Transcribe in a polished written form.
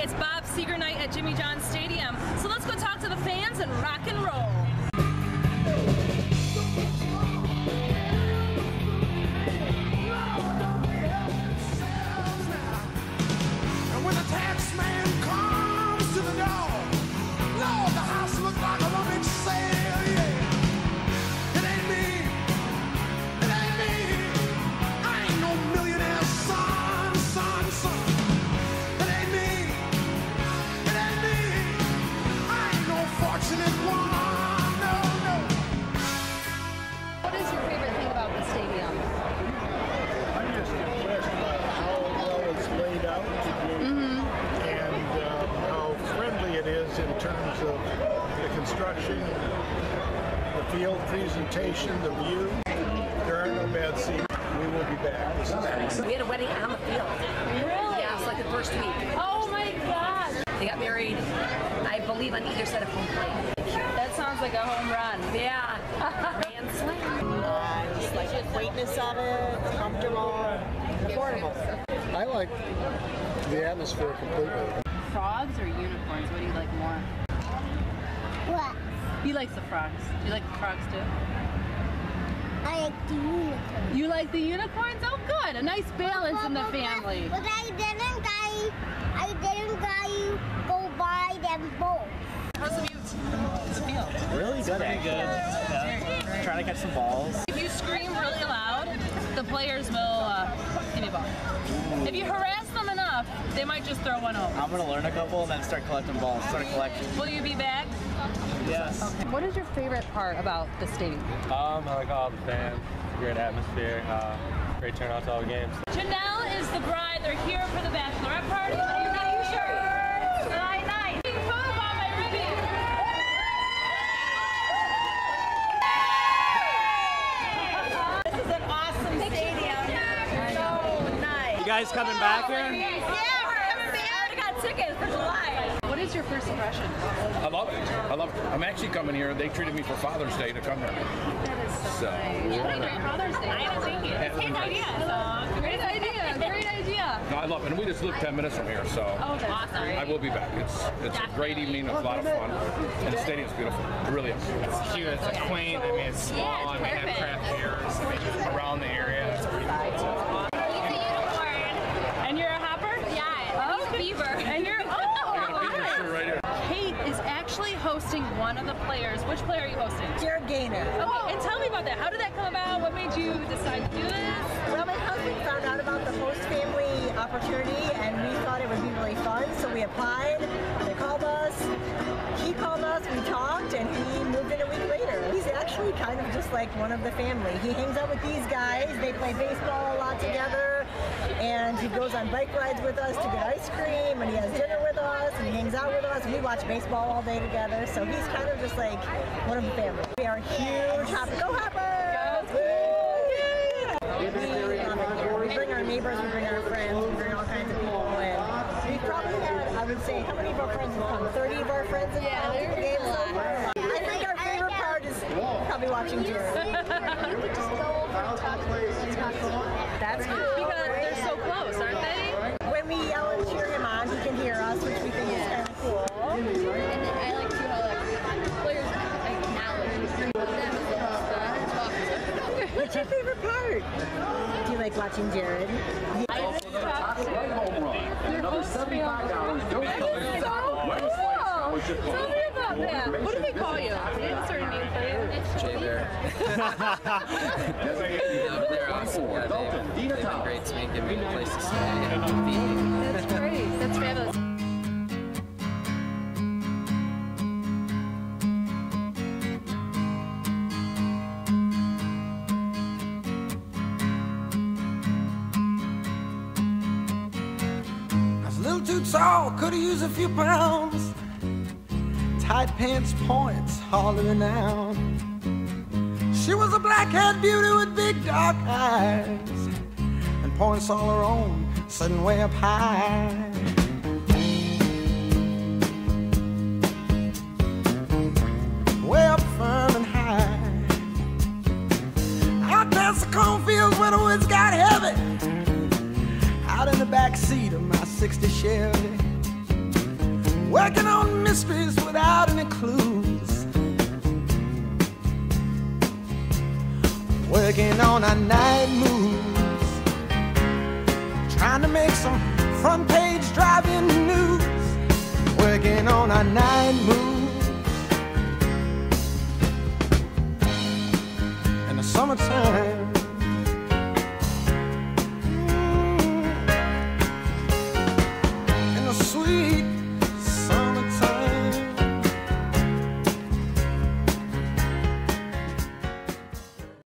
It's Bob Seger night at Jimmy John's Stadium. So let's go talk to the fans and rock and roll. And when the tax man comes to the door, Lord, the house looks like a rummage sale, yeah. It ain't me. It ain't me. I ain't no millionaire son, son, son. It ain't me. It ain't me. I ain't no fortunate one, no, no. What is your favorite thing about the stadium? I'm just impressed by how well it's laid out and how friendly it is in terms of the construction, the field presentation, the view. There are no bad seats. We will be back. This is fun. We had a wedding on the field. Really? Yeah, it's like the first week. Oh my gosh. They got married, I believe, on either side of home plate. That sounds like a home run. Yeah. Grand slam. Just like the quaintness of it, comfortable, affordable. I like the atmosphere completely. Frogs or unicorns? What do you like more? What? He likes the frogs. Do you like the frogs too? I like the unicorn. You like the unicorns? Oh, good. A nice balance in the family. But I didn't go buy them both. How's the view? It's a field. Really good, actually. Yeah. Trying to catch some balls. If you scream really loud, the players will give you a ball. If you harass them enough, they might just throw one over. I'm going to learn a couple and then start collecting balls. Start collecting. Will you be back? Yes. Okay. What is your favorite part about the stadium? I like all the fans, great atmosphere, great turnout to all the games. Janelle is the bride. They're here for the bachelorette party. Are you getting shirts? Nice. Food on my Ruby. This is an awesome stadium. So nice. You guys coming back here? Yeah, we're coming back. I already got tickets for July. What is your first impression? I love it. I love it. I'm actually coming here. They treated me for Father's Day to come here. That is so So, nice. What a great Father's Day. I don't think it's a great idea. So, Great idea. Great idea. no, I love it. And we just live 10 minutes from here, so Oh, that's awesome. I will be back. It's a great evening. It's a lot of fun. And the stadium's beautiful. It really is. It's cute. It's quaint. I mean, it's small. it's and we have perfect. craft beers around the area. It's pretty cool. He's a unicorn. And you're a hopper? Yeah. He's a beaver. And you're Right here. Kate is actually hosting one of the players. Which player are you hosting? Jared Gaynor. Okay, and tell me about that. How did that come about? What made you decide to do this? Well, my husband found out about the host family opportunity, and we thought it would be really fun, so we applied. They called us. He called us. We talked, and he moved in a week later. He's actually kind of just like one of the family. He hangs out with these guys. They play baseball a lot together, and he goes on bike rides with us to get ice cream, and he has dinner with us, and he hangs out with us. We watch baseball all day together, so he's kind of just like one of the family. We are huge Hoppers. Go Hoppers! We bring our neighbors, we bring our friends, we bring all kinds of people, and we probably had, I would say, how many of our friends have come? 30 of our friends have come to the game so far. I think our favorite part is probably watching Jared. You could just go over and talk to them. That's good. Because they're so close, aren't they? When we yell and cheer him on, he can hear us, which we think is kind of cool. And then I like to how players acknowledge them and talk to them. What's your favorite part? Do you like watching Jared? Another $75. Tell me about that. What do they call you? They didn't start a name for you. It's Jay Bear. They're awesome. Yeah, they've been great to me, giving me a place to stay and feed me. That's great. That's fabulous. I was a little too tall, could've used a few pounds. Tight pants points, hardly renowned. She was a black-haired beauty with big dark eyes, and points all her own, sitting way up high. Way up firm and high. Out past the cornfields where the woods got heavy. Out in the back seat of my '60 Chevy. working on mysteries without any clues, working on our night moves, trying to make some front page driving news, working on our night moves.